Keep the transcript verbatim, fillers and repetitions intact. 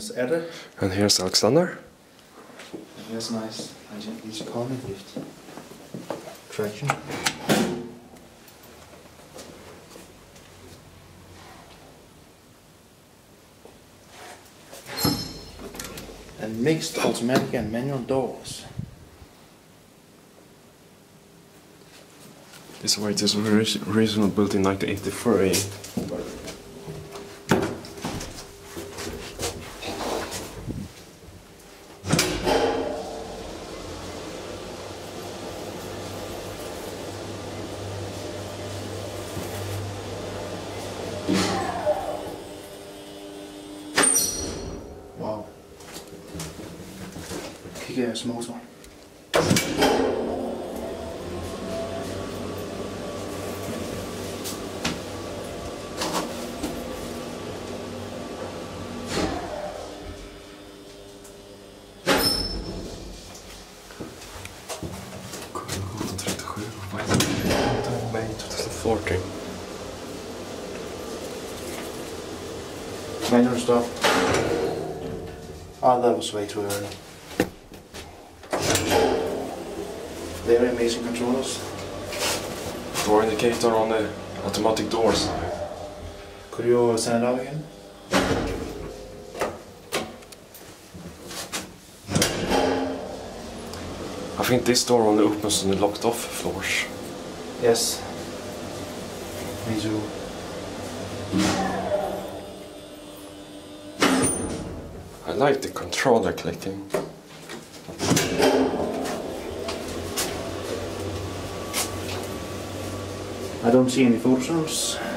is Ada. And here's Alexander. Here's nice. Easy calming lift. Traction. And mixed automatic and manual doors. This way it is originally built in nineteen eighty-three. Wow. Kick-ass motor. May twenty fourteen. Manual stop. Ah, that was way too early. Very amazing controllers. Door indicator on the automatic doors. Could you send it out again? I think this door only opens on the locked off floors. Yes. Me too. I like the controller clicking. I don't see any photo cells.